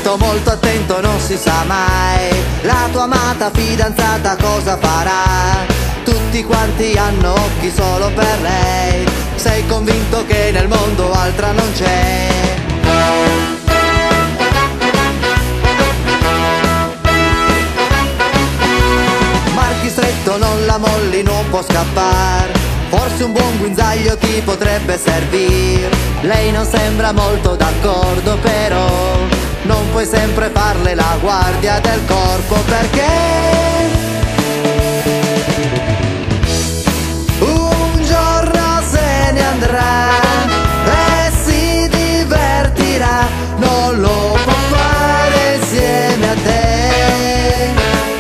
molto molto attento, non si sa mai. La tua amata fidanzata cosa farà? Tutti quanti hanno occhi solo per lei. Sei convinto che nel mondo altra non c'è. Marchi stretto, non la molli, non può scappare. Forse un buon guinzaglio ti potrebbe servir. Lei non sembra molto d'accordo, però non puoi sempre farle la guardia del corpo, perché un giorno se ne andrà e si divertirà. Non lo può fare insieme a te.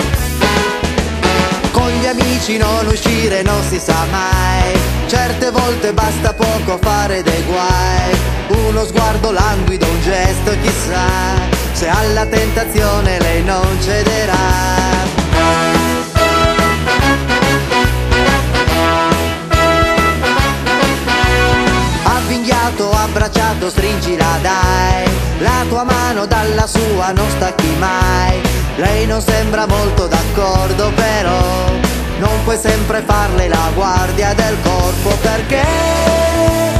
Con gli amici non uscire, non si sa mai. Certe volte basta poco fare dei guai. Uno sguardo languido, un gesto, chissà se alla tentazione lei non cederà. Avvinghiato, abbracciato, stringila dai. La tua mano dalla sua non stacchi mai. Lei non sembra molto d'accordo, però non puoi sempre farle la guardia del corpo, perché